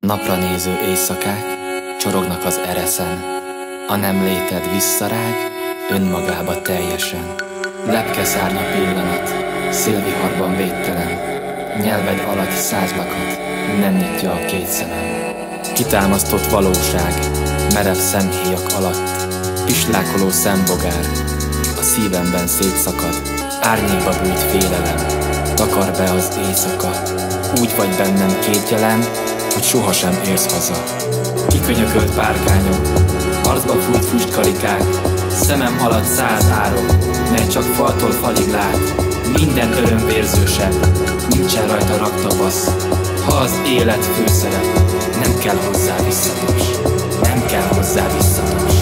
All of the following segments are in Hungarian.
Napra néző éjszakák csorognak az ereszen. A nem léted visszarág önmagába teljesen. Lepkeszárnya pillanat, szélviharban védtelen. Nyelved alatt százlakat nem nyitja a két szemem. Kitámasztott valóság, merev szemhéjak alatt. Pislákoló szembogár, a szívemben szétszakad. Árnyékba bújt félelem, takar be az éjszaka. Úgy vagy bennem kétjelen, hogy sohasem érsz haza. Kikönyökölt párkányok, arcba fújt füstkarikák. Szemem alatt 100 árok, mely csak faltól falig lát. Minden öröm vérzősebb, nincsen rajta raktavasz. Ha az élet főszerep, nem kell hozzá visszataps. Nem kell hozzá visszataps.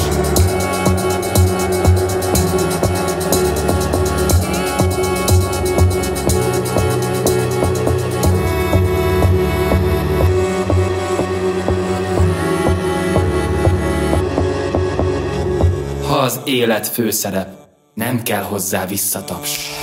Ha az élet főszerep, nem kell hozzá visszataps.